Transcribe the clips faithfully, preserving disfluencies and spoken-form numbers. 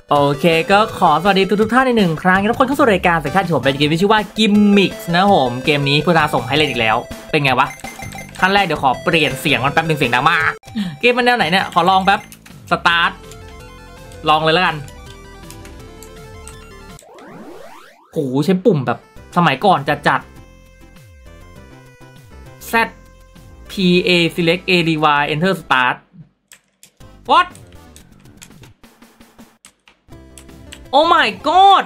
โอเคก็ขอสวัสดีทุกทุกท่านในหนึ่งครั้งทุกคนเข้าสู่รายการสัญชาติผมเป็นเกมที่ชื่อว่ากิมมิกส์นะผมเกมนี้พุทธาส่งให้เล่นอีกแล้วเป็นไงวะขั้นแรกเดี๋ยวขอเปลี่ยนเสียงมันแป๊บนึงเสียงดังมากเกมมันแนวไหนเนี่ยขอลองแป๊บสตาร์ทลองเลยแล้วกันโอ้โหใช้ปุ่มแบบสมัยก่อนจัดจัด Z P A select A D Y enter start what Oh my god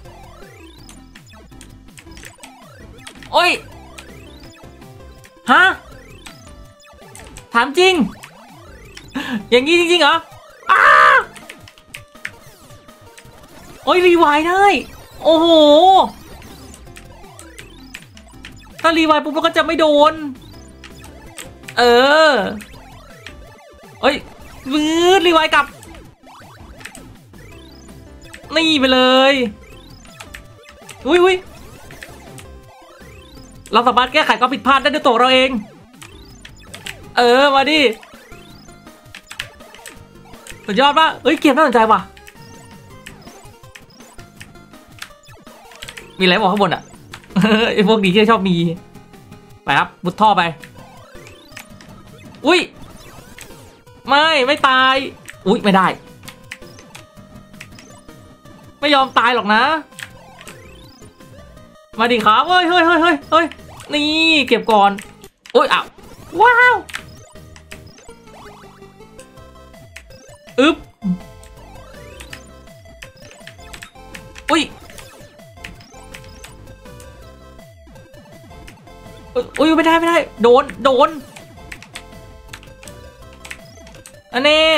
โอ้ยฮะถามจริงอย่างนี้จริงๆเหรออ้าโอ้ยรีไวล์ได้โอ้โหถ้ารีไวล์ปุ๊บเราก็จะไม่โดนเออเอ้ยวืดรีไวล์กลับนี่ไปเลยอุ้ยอุ้ยเราสามารถแก้ไขความผิดพลาดได้ด้วยตัวเราเองเออมาดิสุดยอดป่ะเอ้ยเกมน่าสนใจว่ะมีอะไรบอกข้างบนอ่ะ ไอพวกนี้ที่ชอบมีไปครับมุดท่อไปอุ้ยไม่ไม่ตายอุ้ยไม่ได้ไม่ยอมตายหรอกนะมาดิครับเฮ้ยเฮ้ยเฮ้ยเฮ้ยเฮ้ยนี่เก็บก่อนโอ้ยอ้าวว้าวอึ๊บอุ้ยอุ้ยไม่ได้ไม่ได้โดนโดนอันนี้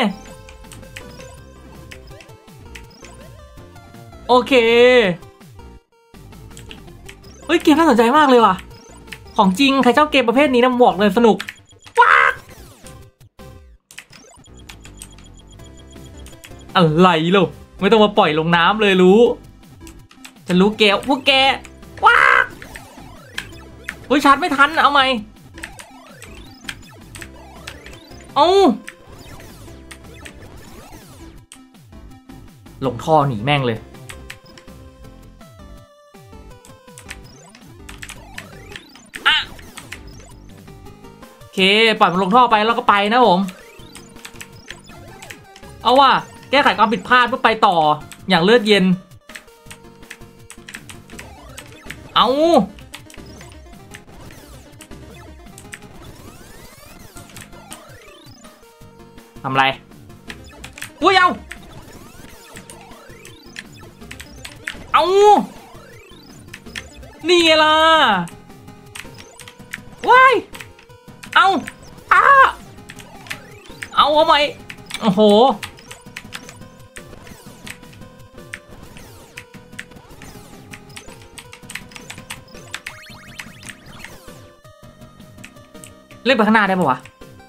โอเคเฮ้ยเกมน่าสนใจมากเลยว่ะของจริงใครชอบเกมประเภทนี้นะบอกเลยสนุกว้าอะไรลูกไม่ต้องมาปล่อยลงน้ำเลยรู้ฉันรู้แกพวกแกว้าเฮ้ยชาร์จไม่ทันเอาไหมเอาลงท่อหนีแม่งเลยโอเคปล่อยมันลงท่อไปแล้วก็ไปนะผมเอาว่ะแก้ไขความผิดพลาดเพื่อไปต่ออย่างเลือดเย็นเอาทำไรอุ้ยเอาเอานี่ล่ะว้ายเอาอ้าเอาเอาไหมโอ้โหเล่นไปข้างหน้าได้ปะวะ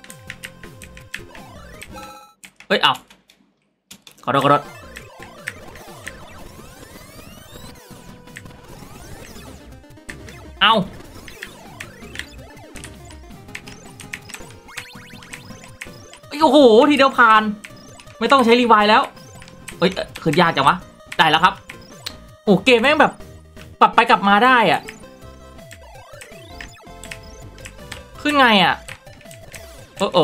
เฮ้ยเอาขอโทษขอโทษเอาโอ้โหทีเดียวผ่านไม่ต้องใช้รีไวล์แล้วเอ้ยขึ้นยากจังวะได้แล้วครับโอ้เกมแม่งแบบปรับไปกลับมาได้อ่ะขึ้นไงอ่ะโอ้โอ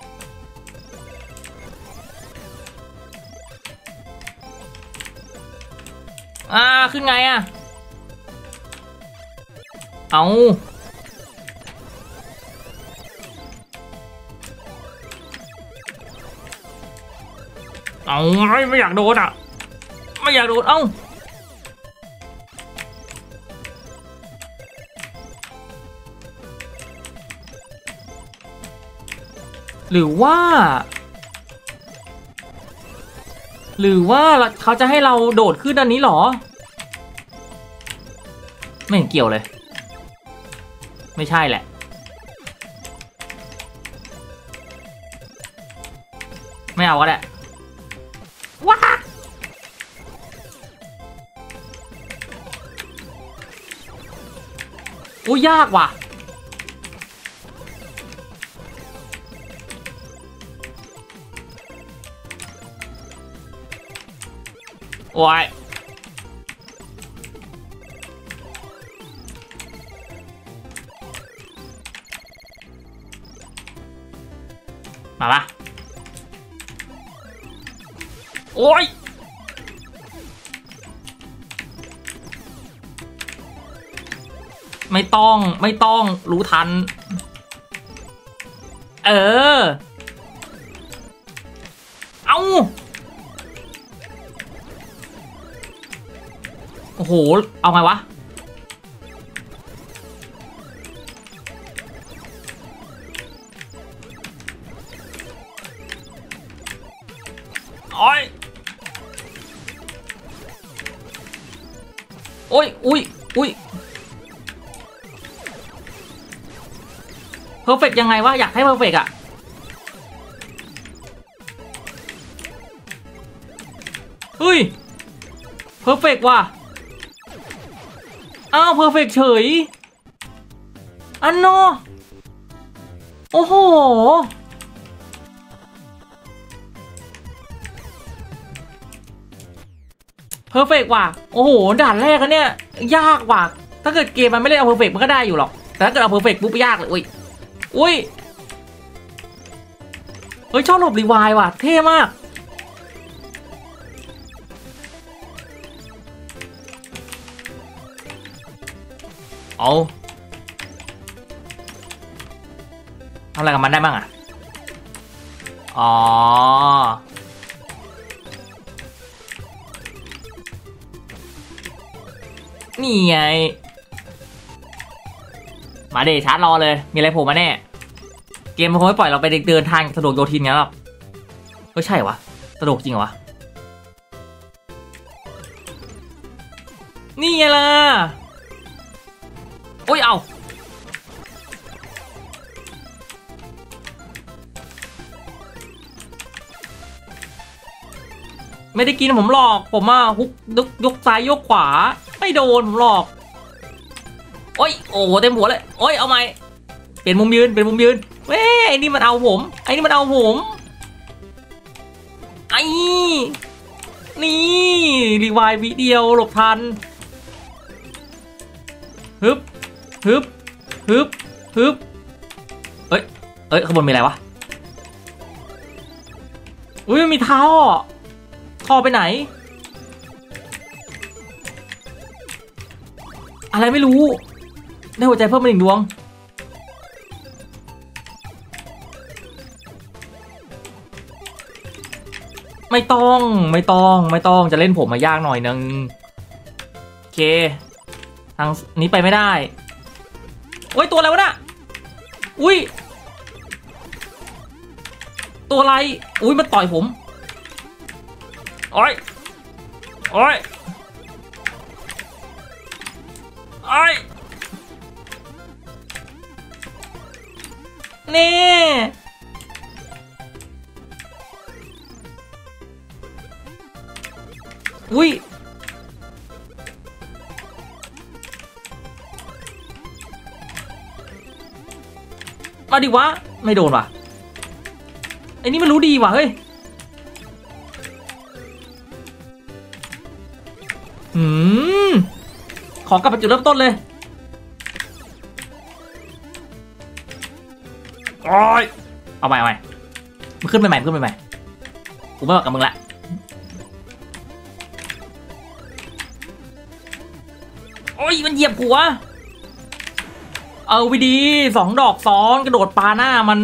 อ่าขึ้นไงอ่ะเอาเอาไม่ไม่อยากโดนอ่ะไม่อยากโดนเอ้าหรือว่าหรือว่าเขาจะให้เราโดดขึ้นอันนี้หรอไม่เห็นเกี่ยวเลยไม่ใช่แหละไม่เอาก็ได้ว้าโอ้ยากว่ะ โโอ้ยมาปะโอ้ยไม่ต้องไม่ต้องรู้ทันเออเอาโอ้โหเอาไงวะโอ้ยโอ้ยอุ้ยอุ้ยเพอร์เฟกยังไงวะอยากให้เพอร์เฟกอะเฮ้ยเพอร์เฟกว่ะอ้าวเพอร์เฟกเฉยอันโนโอ้โหเพอร์เฟกว่ะโอ้โหด่านแรกอะเนี่ยยากว่ะถ้าเกิดเกมมันไม่ได้เอาเพอร์เฟกมันก็ได้อยู่หรอกแต่ถ้าเกิดเอาเพอร์เฟกปุ๊บยากเลยอุ้ยอุ้ยเฮ้ยชอบหลบรีไวล์ว่ะเท่มากเอาทำอะไรกับมันได้บ้างอ่ะอ๋อนี่ไงมาเดชาร์จรอเลยมีอะไรโผล่มาแน่เกมมันคงไม่ปล่อยเราไปเดินทางสะดวกโยทินงั้นหรอกไม่ใช่วะสะดวกจริงเหรอวะนี่ไงล่ะโอ้ยเอาไม่ได้กินผมหลอกผมอ่ะฮุกยกยกซ้ายยกขวาไม่โดนผมหลอกโอ้ยโอ้โหเต็มหัวเลยโอ้ยเอาไหมเปลี่ยนมุมยืนเป็นมุมยืนเว้ยไอ้นี่มันเอาผมไอ้นี่มันเอาผมไอ้นี่รีไวล์วิเดียวหลบทันฮึบฮึบฮึบฮึบเอ้ยเอ้ยข้างบนมีอะไรวะอุ้ยมีท่อท่อไปไหนอะไรไม่รู้ได้หัวใจเพิ่มมาหนึ่งดวงไม่ต้องไม่ต้องไม่ต้องจะเล่นผมมายากหน่อยนึงโอเคทางนี้ไปไม่ได้โอ้ยตัวอะไรวะน่ะอุ้ยตัวอะไรอุ้ยมันต่อยผมโอ้ยโอ้ยโอ้ยนี่อุ้ยมาดิวะไม่โดนว่ะไอ้นี่มันรู้ดีว่ะเฮ้ยอืมขอกลับไปจุดเริ่มต้นเลยโอ้ยเอาใหม่เอาใหม่มันขึ้นไปใหม่ขึ้นไปใหม่กูไม่บอกกับมึงละโอ้ยมันเหยียบหัวเอาวิดีสองดอกซ้อนกระโดดปาหน้ามัน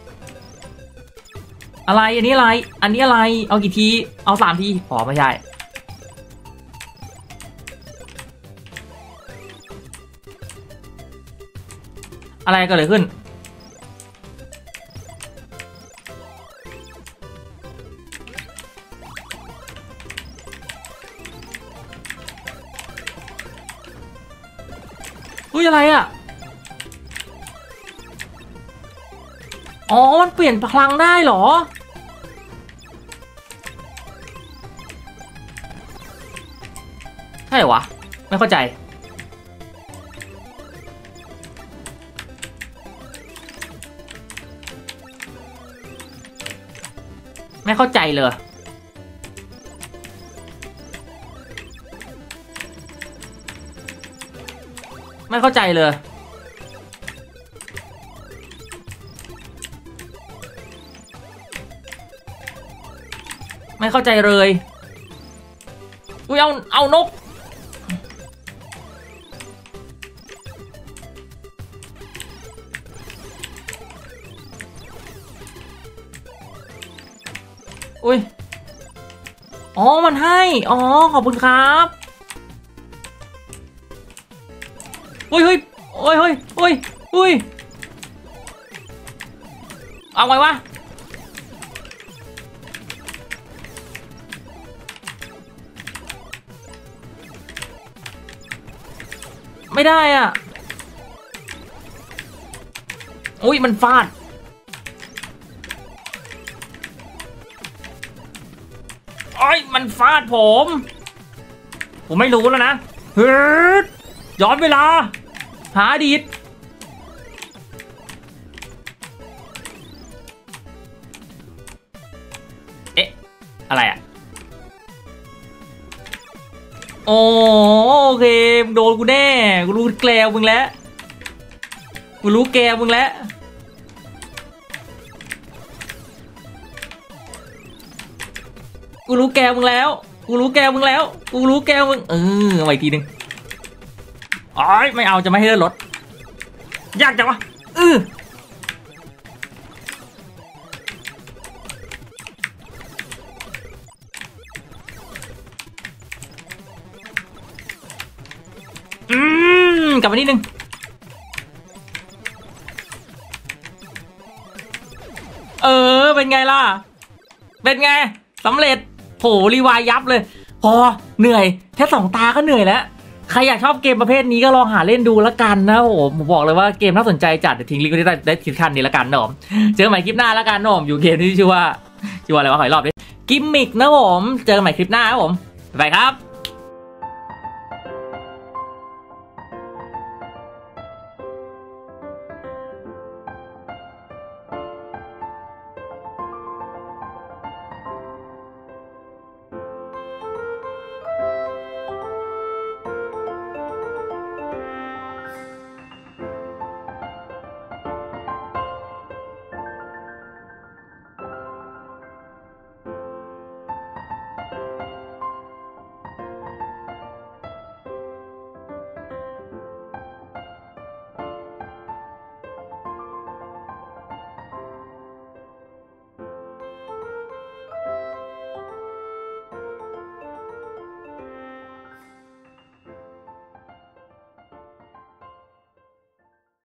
อะไรอันนี้อะไรอันนี้อะไรเอากี่ทีเอาสามทีพอไม่ใช่อะไรเกิดอะไรขึ้นอุ้ยอะไรอ่ะอ๋อมันเปลี่ยนพลังได้เหรอใช่เหรอวะไม่เข้าใจไม่เข้าใจเลยไม่เข้าใจเลยไม่เข้าใจเลยอุ้ยเอาเอานกอุ้ยอ๋อมันให้อ๋อขอบคุณครับอุ้ยเฮ้ยโอ้ยเฮ้ยอุ้ยอุ้ยเอาไงวะไม่ได้อ่ะอุ้ยมันฟาดโอ้ยมันฟาดผมผมไม่รู้แล้วนะเฮ้ยย้อนเวลาหาอดีตเอ๊ะอะไรอ่ะโอเคโดนกูแน่กูรู้แกลวมึงแล้วกูรู้แกวมึงแล้วกูรู้แกวมึงแล้วกูรู้แกวมึงแล้วกูรู้แกวมึงเออเอาอีกทีหนึ่งอ๋อไม่เอาจะไม่ให้เลื่อนรถยากจังวะเอออืมกลับมานิดนึงเออเป็นไงล่ะเป็นไงสำเร็จโหรีวายยับเลยพอเหนื่อยแค่สองตาก็เหนื่อยแล้วใครอยากชอบเกมประเภทนี้ก็ลองหาเล่นดูละกันนะโอ้ผมบอกเลยว่าเกมน่าสนใจจัดเดี๋ยวทิ้งลิงก์ไว้ได้ได้ทิศคันนี้ละกันนะผมเจอกันใหม่คลิปหน้าละกันนะผมอยู่เกมที่ชื่อว่าชื่อว่าอะไรวะขออีกรอบดิกิมมิกนะผมเจอกันใหม่คลิปหน้าครับผมบ๊ายบายครับ